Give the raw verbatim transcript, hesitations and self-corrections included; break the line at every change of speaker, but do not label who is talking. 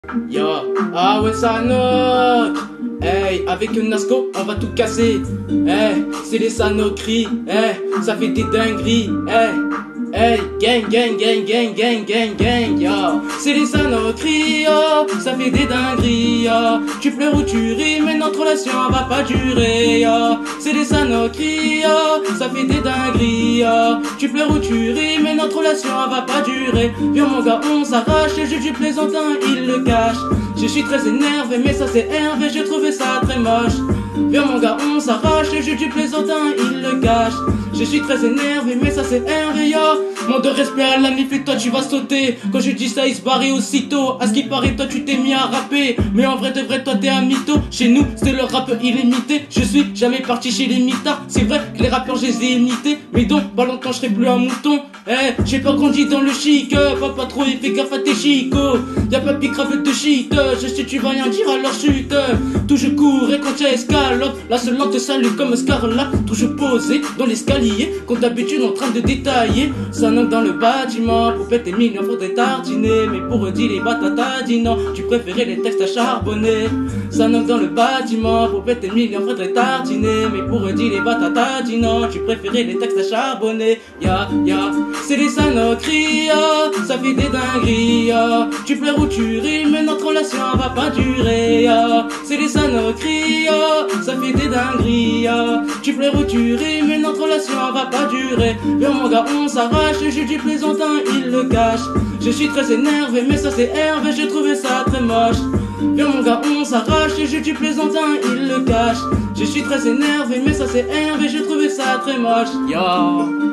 Yo, ah ouais ça knock. Hey, avec un Nasco, on va tout casser. Hey, c'est les sanocries. Hey, ça fait des dingueries. Hey, hey, gang, gang, gang, gang, gang, gang, gang, yo. C'est les sanocries, yo. Ça fait des dingueries, yo. Tu pleures ou tu ris, mais notre relation va pas durer, yo. C'est les sanocries, yo. Ça fait des dingueries, yo. Tu pleures ou tu ris, mais notre relation va pas durer. Viens mon gars, on s'arrache, le jeu du plaisantin, il le cache. Je suis très énervé, mais ça c'est Hervé, j'ai trouvé ça très moche. Viens mon gars, on s'arrache, le jeu du plaisantin, il le cache. Je suis très énervé, mais ça c'est Hervé, yo. Manque de respect à l'ami, et toi tu vas sauter. Quand je dis ça, il se barrait aussitôt. À ce qui paraît, toi tu t'es mis à rapper. Mais en vrai de vrai, toi t'es un mytho. Chez nous, c'est le rap illimité. Je suis jamais parti chez les mitards. C'est vrai que les rappeurs, je les ai imités. Mais donc, pas longtemps, je serai plus un mouton. Eh, hey, j'ai pas grandi dans le chic. Papa trop, il fait gaffe à tes chicots. Y'a pas pique avec de shit. Je sais, tu vas rien dire, alors chute. Tout je cours et quand tu escalope, la seule te salue comme Scarla. Tout je posé dans l'escalier, comme d'habitude en train de détailler. Ça n'entre dans le bâtiment, pour péter millions faudrait tartiner. Mais pour dire les batatas, dit non, tu préférais les textes à charbonner. Ça n'entre dans le bâtiment, pour péter millions faudrait tartiner. Mais pour dire les batatas, dit non, tu préférais les textes à charbonner. Ya, ya, c'est les sanocries, ya. Ça fait des dingueries, ya. Tu pleures ou tu ris, mais notre relation va pas durer, ya. C'est les sanocries, ya. Ça fait des dingueries, ya. Tu pleures ou tu ris, mais notre relation va pas durer. Viens mon gars, on s'arrache, le jeu du plaisantin, il le cache. Je suis très énervé, mais ça c'est Hervé, j'ai trouvé ça très moche. Viens mon gars, on s'arrache, le jeu du plaisantin, il le cache. Je suis très énervé, mais ça c'est Hervé, j'ai trouvé ça très moche. Yo.